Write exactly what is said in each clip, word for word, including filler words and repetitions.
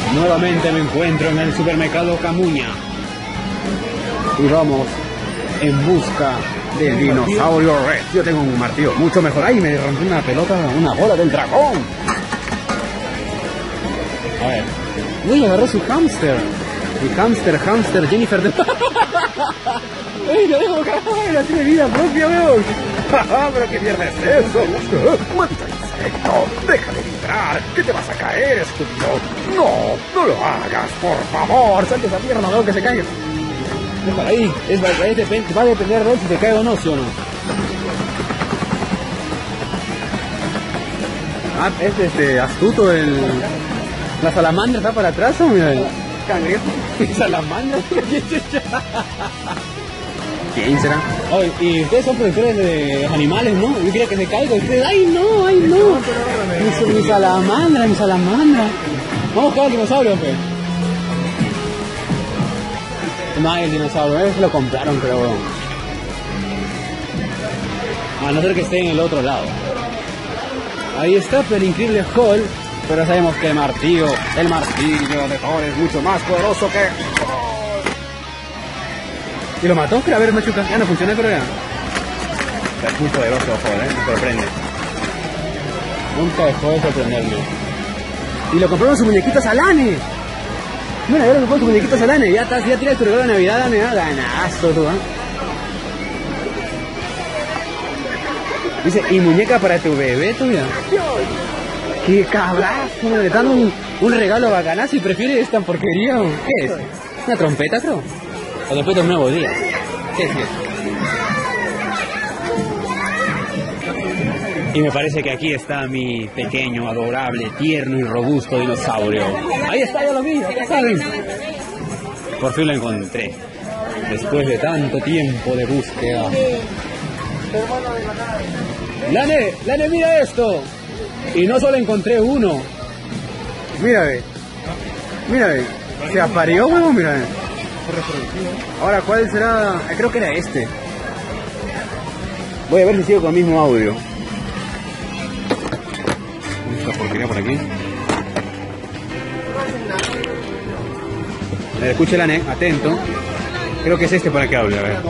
Nuevamente me encuentro en el supermercado Camuña y vamos en busca del dinosaurio Rex. Yo tengo un martillo mucho mejor. ¡Ay! Me rompí una pelota, una bola del dragón. A ver. Uy, agarró su hámster. Mi hámster, hámster, Jennifer de... ¡Ey, lo dejo caer! ¡La tiene vida propia, weón! ¿Pero qué mierda es eso? ¡Maldito insecto! ¡Deja de vibrar! ¿Qué te vas a caer, estúpido? ¡No! ¡No lo hagas, por favor! ¡Salte esa mierda, veo que se caiga! Déjala ahí. Es, va, es depend, va a depender de él si te cae o no, ¿sí o no? Ah, es este, astuto el... La salamandra está para atrás, ¿o mira? ¿Cangrejo? ¿Y salamandra? ¿Quién será? Oh, y ustedes son protectores de animales, ¿no? Yo quería que se caiga. Ustedes, ¡ay no! ¡Ay no! Mi, mi salamandra, mi salamandra. Vamos a buscar al dinosaurio, pe. No hay el dinosaurio, ellos lo compraron, pero bueno. A no ser que esté en el otro lado. Ahí está el increíble Hulk, pero sabemos que el martillo, el martillo de Thor es mucho más poderoso que... ¿Y lo mató? Creo, a ver, Machuca. Ya no funciona, creo ya. Es muy poderoso, joder, ¿eh? Me sorprende. Nunca dejó de sorprenderme. Y lo compraron sus muñequitos Alane. Mira, ya lo compró sus muñequitos Alane. Ya estás, ya tienes tu regalo de Navidad, Alane. Ganazo, tú, ¿eh? Dice, y muñeca para tu bebé, tú, ya. ¡Qué cabrazo! Le dan un, un regalo bacanazo y prefiere esta porquería. ¿Qué es? ¿Una trompeta, creo? O después de un nuevo día. ¿Qué es eso? Y me parece que aquí está mi pequeño, adorable, tierno y robusto dinosaurio. Ahí está, ya lo vi, ya saben. Por fin lo encontré. Después de tanto tiempo de búsqueda. Lane, Lane, mira esto. Y no solo encontré uno. Mira, ve. Mira, ve. Se apareó, huevo, mira, ve. Ahora, ¿cuál será? Creo que era este. Voy a ver si sigo con el mismo audio. Esta porquería por aquí. Escuche, Lane, atento. Creo que es este para que hable, a ver.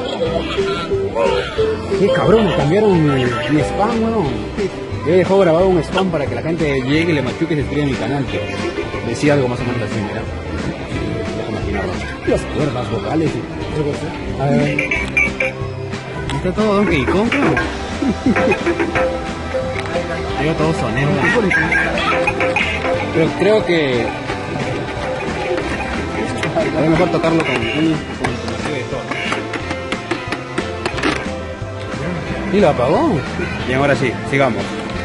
Qué cabrón, me cambiaron mi, mi spam, weón. Yo he dejado grabado un spam para que la gente llegue y le machuque y se suscriba a mi canal. Decía algo más o menos así, mira. Las cuerdas vocales. A ver. Está todo Donkey Kong, creo. Digo todo sonero. Pero creo que... a ver, mejor tocarlo con un... con el de Thor. ¿Y lo apagó? Y ahora sí, sigamos.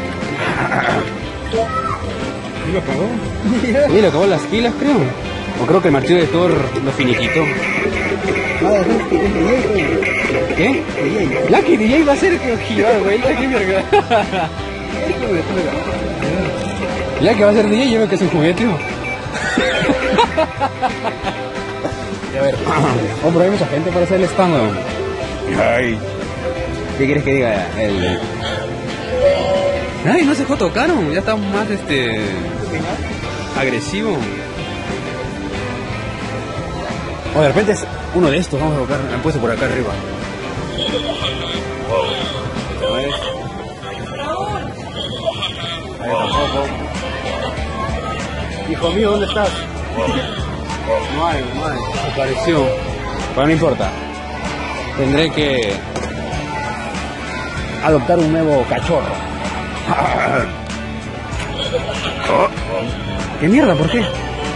¿Y lo apagó? Sí, lo acabó las pilas, creo. O creo que el martillo de Thor lo finiquitó. ¿Qué? Lucky D J va a ser que ojillo, güey. Lucky verga. Lucky va a ser D J, yo veo que es un juguete. A ver. Oh, pero hay mucha gente para hacer el spam, weón. Ay. ¿Qué quieres que diga? El... Ay, no se dejó tocar, ya está más este... agresivo. O de repente es uno de estos, vamos a buscar, han puesto por acá arriba. Ahí tampoco. Hijo mío, ¿dónde estás? No hay, no hay. Apareció. Pero no importa. Tendré que adoptar un nuevo cachorro. ¿Qué mierda? ¿Por qué?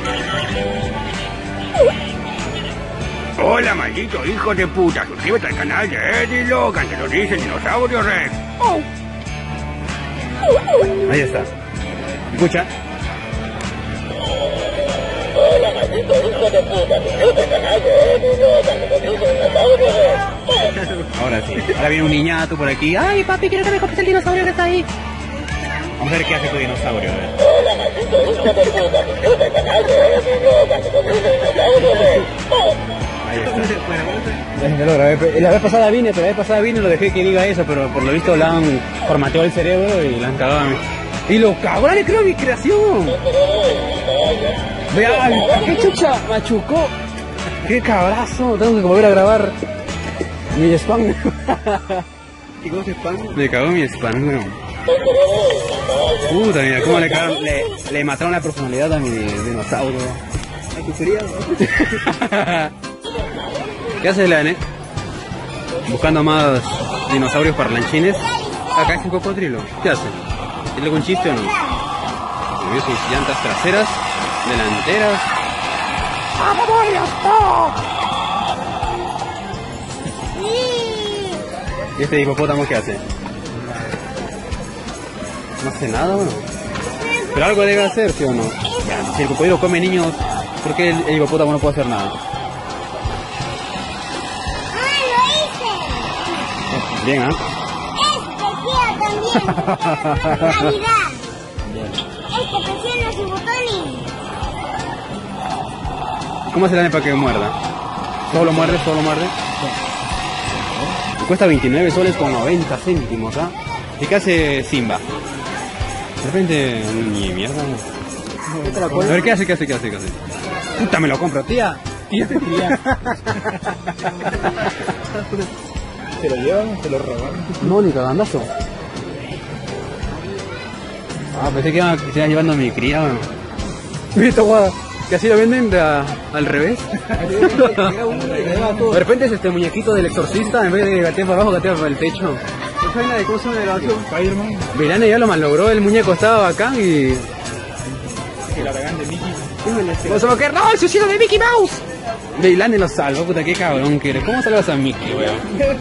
Hola, maldito hijo de puta. Suscríbete al canal de Eddie Logan, te lo dice el dinosaurio Rex. Oh. Ahí está. Escucha. Hola, maldito hijo de puta. Suscríbete al canal de Eddie Logan, te lo dice el dinosaurio Rex. Ahora sí. Ahora viene un niñato por aquí. Ay, papi, quiero que me compres el dinosaurio que está ahí. Vamos a ver qué hace tu dinosaurio. Hola, maldito hijo de puta. Suscríbete al canal de Eddie Logan, te lo dice el dinosaurio Rex. Ahí está. Lo grabé. La vez pasada vine, pero la vez pasada vine y lo dejé que diga eso, pero por lo visto le han formateado el cerebro y la han cagado a mí. Y los cabrones, creo, mi creación. Vea, qué chucha, machucó. Qué cabrazo. Tengo que volver a grabar mi spam. ¿Y cómo se spam? Me cagó mi spam, weón. Puta, mira, cómo le, cagaron, le, le mataron la personalidad a mi dinosaurio. ¿A tu frío? ¿Qué haces, Lane? Buscando más dinosaurios parlanchines. Acá es un cocodrilo. ¿Qué hace? ¿Tiene algún chiste o no? Movió sus llantas traseras, delanteras. ¿Y este hipopótamo qué hace? No hace nada, bueno. Pero algo debe hacer, ¿sí o no? Si el cocodrilo come niños, ¿por qué el, el hipopótamo no puede hacer nada? Bien, ¿ah? ¿eh? Este también. Navidad. Este presiona su botón y... ¿Cómo hace el ane para que muerda? ¿Solo muerde? ¿Solo muerde? Me cuesta veintinueve soles con noventa céntimos, ¿ah? ¿Y qué hace Simba? De repente... ni mierda. A ver, ¿qué hace? ¿Qué hace? ¿Qué hace? ¿Qué hace? Puta, me lo compro, tía. Tía, tía. ¿Se lo llevan o se lo roban? No, ni cagandazo. Ah, pensé que iba, que se iba llevando a mi cría, bueno. ¿Viste, guada? Que así lo venden de a, al revés. De repente es este muñequito del exorcista, en vez de gatear para abajo, gatear para el techo. ¿Cómo se llama la grabación? Spider-Man. Verane ya lo malogró, el muñeco estaba bacán y... El aragán de Mickey. ¿Cómo se va a quedar? ¡No, el suicidio de Mickey Mouse! Leilane lo salvó, puta, qué cabrón que eres. ¿Cómo salvas a Mickey, weón?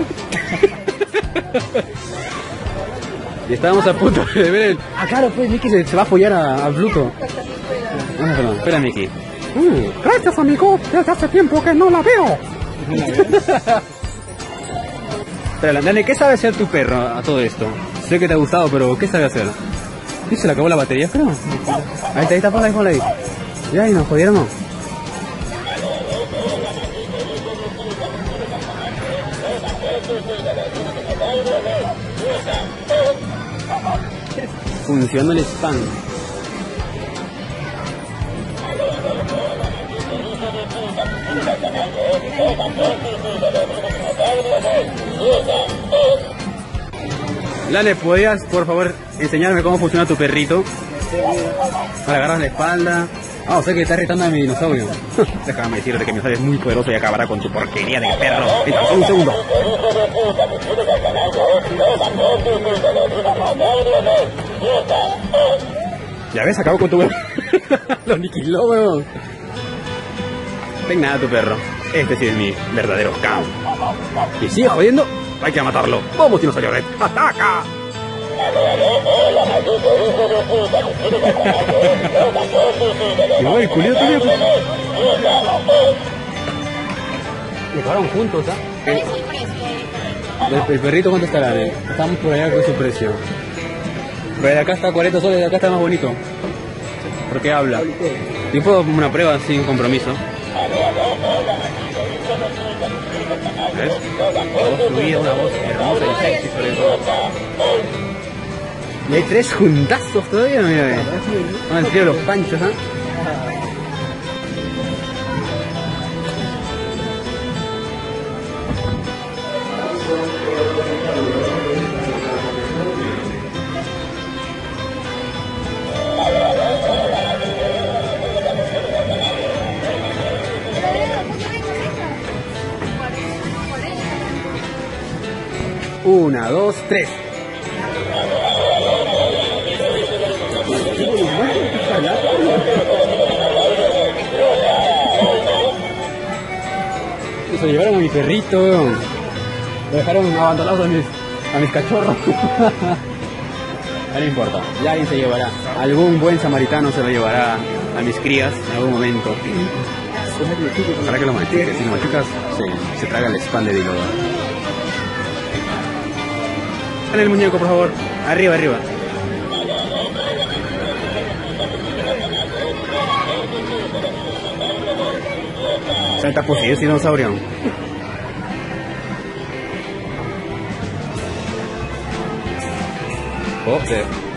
Y estábamos a punto de ver el... Ah, claro, pues Mickey se, se va a follar a, a Pluto. Ah, perdón, espera, Mickey. Uh, gracias, amigo. Desde hace tiempo que no la veo. Pero, Dani, ¿qué sabe hacer tu perro a todo esto? Sé que te ha gustado, pero ¿qué sabe hacer? ¿Y se le acabó la batería, creo? Ahí está, ahí está, ponla ahí, ponla ahí. Ya, y nos jodieron, ¿no? Funciona el spam. Lale, ¿podrías por favor enseñarme cómo funciona tu perrito? Para agarrar la espalda. Ah, o sea que está retando a mi dinosaurio. Déjame decirte que mi dinosaurio es muy poderoso y acabará con tu porquería de perro. Espera, solo un segundo. Ya ves, acabó con tu perro. Lo aniquiló, weón. Ten nada tu perro. Este sí es mi verdadero can. Y sigue jodiendo. Hay que matarlo. Vamos, dinosaurio red. ¡Ataca! No, el culito también. Me quedaron juntos, ¿ah? ¿Cuál es el precio? El, el perrito, ¿cuánto estará? Eh? Estamos por allá con su precio. Pero de acá está cuarenta soles, de acá está más bonito. ¿Por qué habla? Yo puedo una prueba sin compromiso. ¿Ves? Una voz fluida, una voz hermosa y sexy sobre todo. Y hay tres juntazos todavía, mira. Vamos a decir los panchos, ¿ah? Una, dos, tres. Se llevaron a mi perrito, lo dejaron abandonado a mis, a mis cachorros. No importa, ya alguien se llevará. Algún buen samaritano se lo llevará a mis crías en algún momento. Para que lo machuques, si lo machucas se, se traga el spam de Dilo. En el muñeco, por favor. Arriba, arriba. Santa poseído ese dinosaurio. Oh,